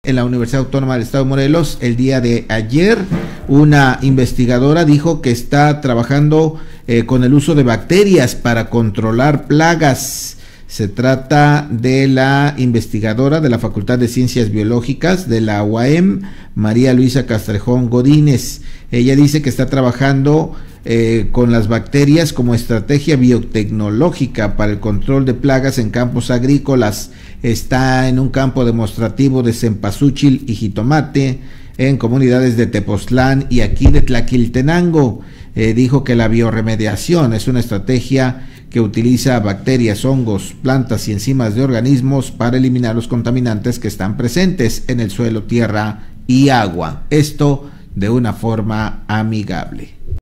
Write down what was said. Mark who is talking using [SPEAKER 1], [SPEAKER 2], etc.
[SPEAKER 1] en la Universidad Autónoma del Estado de Morelos el día de ayer. Una investigadora dijo que está trabajando con el uso de bacterias para controlar plagas. Se trata de la investigadora de la Facultad de Ciencias Biológicas de la UAM, María Luisa Castrejón Godínez. Ella dice que está trabajando con las bacterias como estrategia biotecnológica para el control de plagas en campos agrícolas. Está en un campo demostrativo de cempasúchil y jitomate en comunidades de Tepoztlán y aquí de Tlaquiltenango. Dijo que la bioremediación es una estrategia que utiliza bacterias, hongos, plantas y enzimas de organismos para eliminar los contaminantes que están presentes en el suelo, tierra y agua. Esto de una forma amigable.